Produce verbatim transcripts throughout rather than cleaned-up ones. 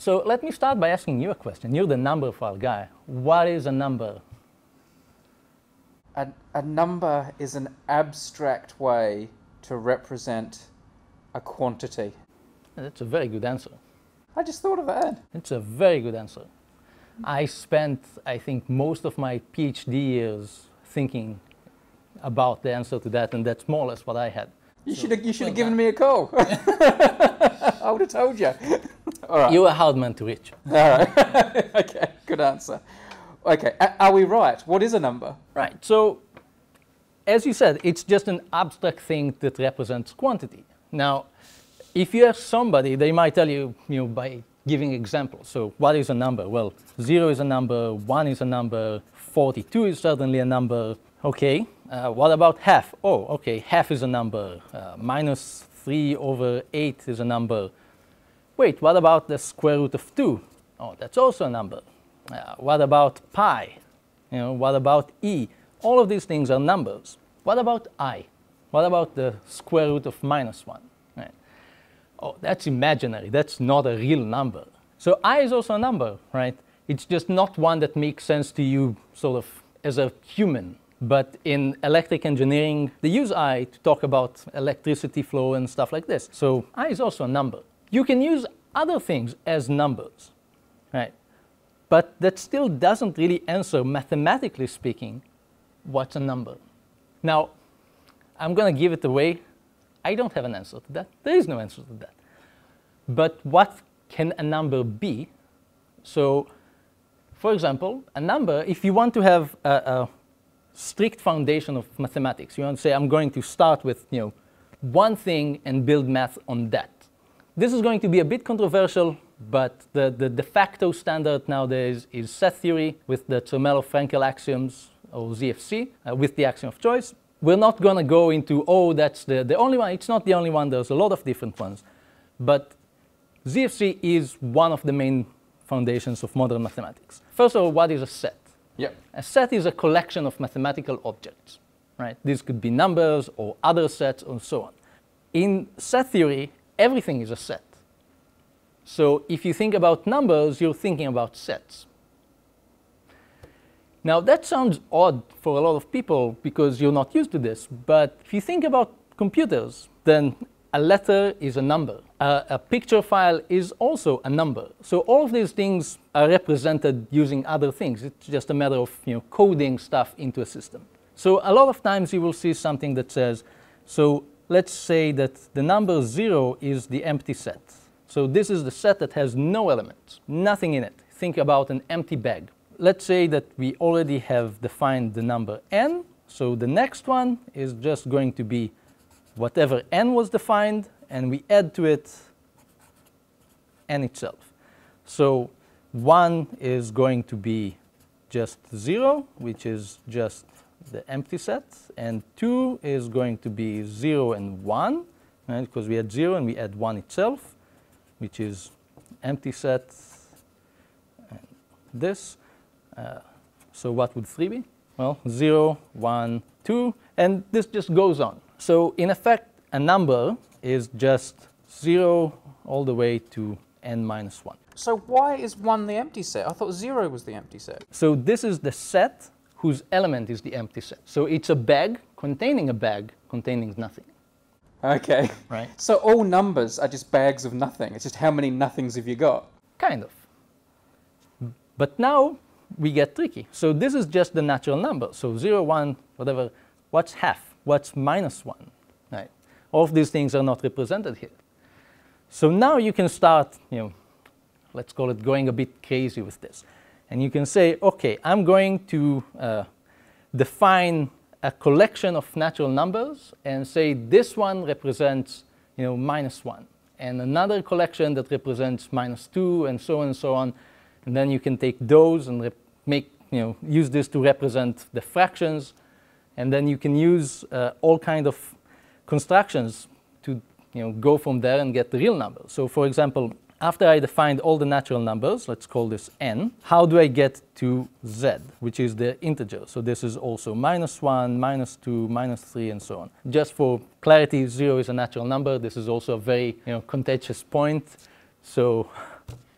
So let me start by asking you a question. You're the Numberphile guy. What is a number? A, a number is an abstract way to represent a quantity. That's a very good answer. I just thought of that. It's a very good answer. I spent, I think, most of my PhD years thinking about the answer to that, and that's more or less what I had. You So, should have you should have well given me a call. I would have told you. All right. You're a hard man to reach. All right. Okay, good answer. Okay, a- are we right? What is a number? Right. So, as you said, it's just an abstract thing that represents quantity. Now, if you ask somebody, they might tell you, you know, by giving examples. So, what is a number? Well, zero is a number, one is a number, forty-two is certainly a number. Okay. Uh, what about half? Oh, okay, half is a number. Uh, minus three over eight is a number. Wait, what about the square root of two? Oh, that's also a number. Uh, what about pi? You know, what about e? All of these things are numbers. What about I? What about the square root of minus one? Right. Oh, that's imaginary. That's not a real number. So I is also a number, right? It's just not one that makes sense to you sort of as a human. But in electric engineering, they use I to talk about electricity flow and stuff like this. So I is also a number. You can use other things as numbers, right? But that still doesn't really answer, mathematically speaking, what's a number. Now, I'm going to give it away. I don't have an answer to that. There is no answer to that. But what can a number be? So, for example, a number, if you want to have a, a strict foundation of mathematics, you want to say, I'm going to start with, you know, one thing and build math on that. This is going to be a bit controversial, but the, the de facto standard nowadays is set theory with the Zermelo-Frankel axioms, or Z F C, uh, with the axiom of choice. We're not going to go into, oh, that's the, the only one. It's not the only one. There's a lot of different ones. But Z F C is one of the main foundations of modern mathematics. First of all, what is a set? Yep. A set is a collection of mathematical objects, right? These could be numbers or other sets and so on. In set theory, everything is a set. So if you think about numbers, you're thinking about sets. Now that sounds odd for a lot of people because you're not used to this, but if you think about computers, then a letter is a number. Uh, a picture file is also a number. So all of these things are represented using other things. It's just a matter of, you know, coding stuff into a system. So a lot of times you will see something that says, so let's say that the number zero is the empty set. So this is the set that has no elements, nothing in it. Think about an empty bag. Let's say that we already have defined the number n. So the next one is just going to be whatever n was defined, and we add to it n itself. So one is going to be just zero, which is just the empty set, and two is going to be zero and one, right? Because we add zero and we add one itself, which is empty set, and this. Uh, so what would three be? Well, zero, one, two, and this just goes on. So in effect, a number is just zero all the way to n minus one. So why is one the empty set? I thought zero was the empty set. So this is the set whose element is the empty set. So it's a bag containing a bag containing nothing. Okay. Right. So all numbers are just bags of nothing. It's just how many nothings have you got? Kind of. But now we get tricky. So this is just the natural number. So zero, one, whatever. What's half? What's minus one? Right. All of these things are not represented here. So now you can start, you know, let's call it going a bit crazy with this. And you can say, okay, I'm going to uh, define a collection of natural numbers and say this one represents, you know, minus one. And another collection that represents minus two, and so on and so on. And then you can take those and make, you know, use this to represent the fractions. And then you can use uh, all kind of constructions to, you know, go from there and get the real number. So for example, after I defined all the natural numbers, let's call this n, how do I get to z, which is the integer? So this is also minus one, minus two, minus three, and so on. Just for clarity, zero is a natural number. This is also a very, you know, contentious point. So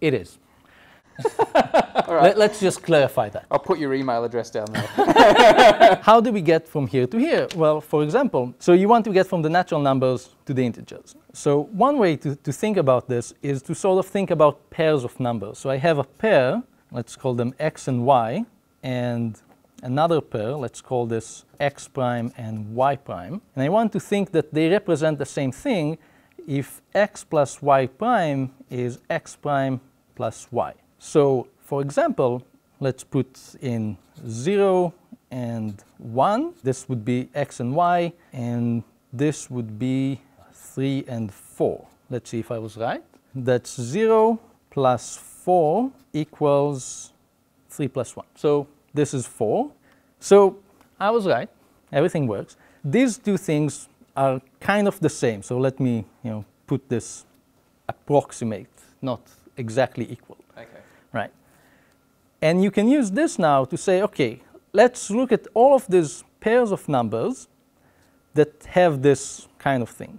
It is. All right. Let, let's just clarify that. I'll put your email address down there. How do we get from here to here? Well, for example, so you want to get from the natural numbers to the integers. So one way to, to think about this is to sort of think about pairs of numbers. So I have a pair, let's call them x and y, and another pair, let's call this x prime and y prime. And I want to think that they represent the same thing if x plus y prime is x prime plus y. So, for example, let's put in zero and one. This would be x and y, and this would be three and four. Let's see if I was right. That's zero plus four equals three plus one. So this is four. So I was right. Everything works. These two things are kind of the same. So let me, you know, put this approximate, not exactly equal. Okay. Right. And you can use this now to say, okay, let's look at all of these pairs of numbers that have this kind of thing.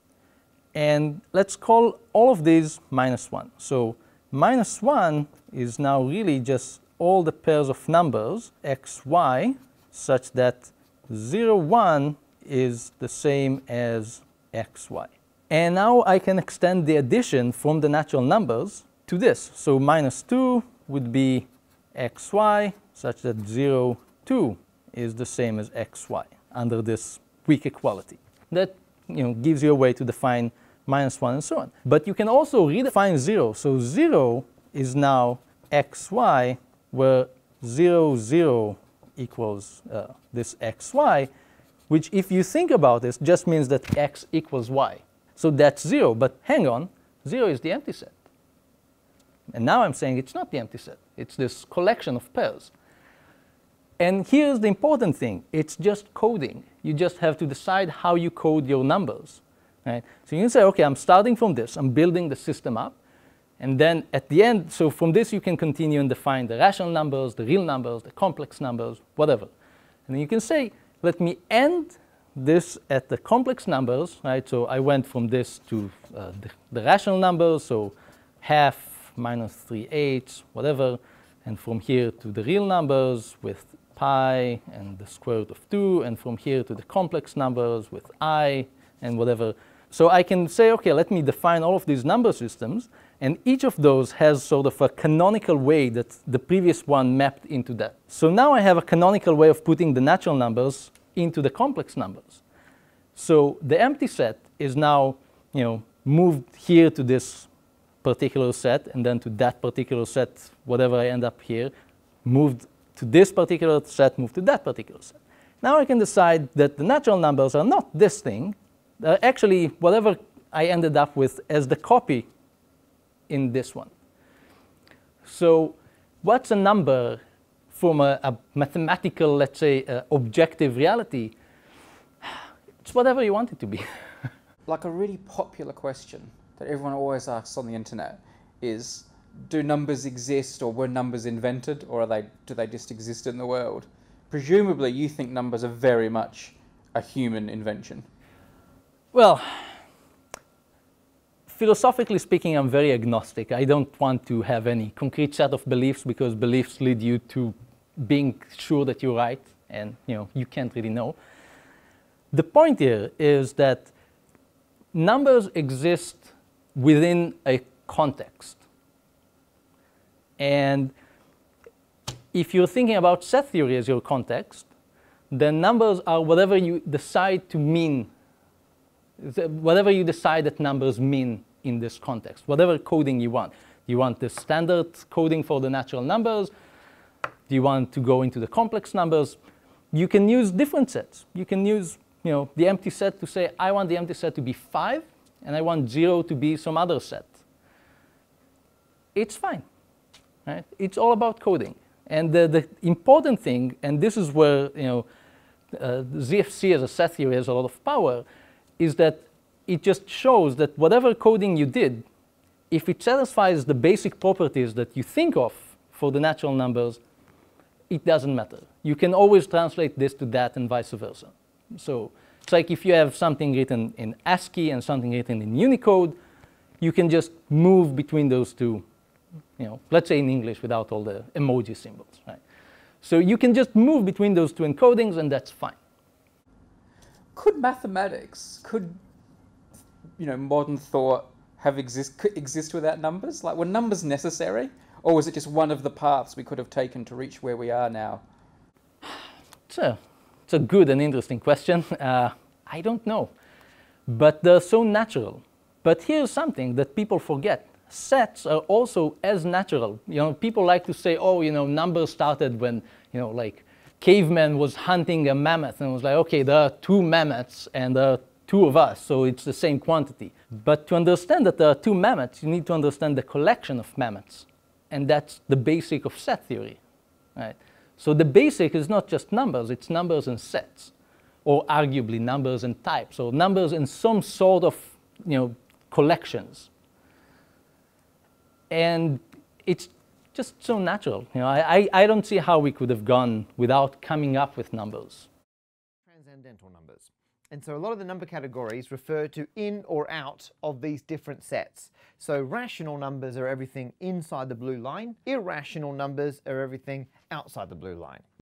And let's call all of these minus one. So minus one is now really just all the pairs of numbers, x, y, such that zero, one is the same as x, y. And now I can extend the addition from the natural numbers to this. So minus two would be xy, such that zero, two is the same as xy under this weak equality. That, you know, gives you a way to define minus one and so on. But you can also redefine zero. So zero is now xy, where zero, zero equals uh, this xy, which if you think about this, just means that x equals y. So that's zero, but hang on, zero is the empty set. And now I'm saying it's not the empty set. It's this collection of pairs. And here's the important thing. It's just coding. You just have to decide how you code your numbers. Right? So you can say, OK, I'm starting from this. I'm building the system up. And then at the end, so from this you can continue and define the rational numbers, the real numbers, the complex numbers, whatever. And then you can say, let me end this at the complex numbers. Right? So I went from this to uh, the, the rational numbers, so half, minus three eighths, whatever. And from here to the real numbers with pi and the square root of two. And from here to the complex numbers with I and whatever. So I can say, OK, let me define all of these number systems. And each of those has sort of a canonical way that the previous one mapped into that. So now I have a canonical way of putting the natural numbers into the complex numbers. So the empty set is now, you know, moved here to this particular set, and then to that particular set, whatever I end up here, moved to this particular set, moved to that particular set. Now I can decide that the natural numbers are not this thing. They're actually whatever I ended up with as the copy in this one. So what's a number from a, a mathematical, let's say, uh, objective reality? It's whatever you want it to be. Like a really popular question that everyone always asks on the internet is, do numbers exist, or were numbers invented, or are they, do they just exist in the world? Presumably you think numbers are very much a human invention. Well, philosophically speaking, I'm very agnostic. I don't want to have any concrete set of beliefs, because beliefs lead you to being sure that you're right, and you know, you can't really know. The point here is that numbers exist within a context. And if you're thinking about set theory as your context, then numbers are whatever you decide to mean, whatever you decide that numbers mean in this context, whatever coding you want. Do you want the standard coding for the natural numbers? Do you want to go into the complex numbers? You can use different sets. You can use, you know, the empty set to say, I want the empty set to be five, and I want zero to be some other set. It's fine. Right? It's all about coding. And the, the important thing, and this is where, you know, uh, Z F C as a set theory has a lot of power, is that it just shows that whatever coding you did, if it satisfies the basic properties that you think of for the natural numbers, it doesn't matter. You can always translate this to that and vice versa. So it's like if you have something written in ASCII and something written in Unicode, you can just move between those two you know, let's say in English without all the emoji symbols, right? So you can just move between those two encodings, and that's fine. Could mathematics, could, you know, modern thought have exist could exist without numbers? Like, were numbers necessary, or was it just one of the paths we could have taken to reach where we are now? It's a, it's a good and interesting question. Uh, I don't know, but they're so natural. But here's something that people forget. Sets are also as natural. You know, people like to say, oh, you know, numbers started when, you know, like caveman was hunting a mammoth and was like, okay, there are two mammoths and there are two of us, so it's the same quantity. But to understand that there are two mammoths, you need to understand the collection of mammoths. And that's the basic of set theory, right? So the basic is not just numbers, it's numbers and sets, or arguably numbers and types, or numbers in some sort of, you know, collections. And it's just so natural. You know, I, I don't see how we could have gone without coming up with numbers. Transcendental numbers. And so a lot of the number categories refer to in or out of these different sets. So rational numbers are everything inside the blue line. Irrational numbers are everything outside the blue line.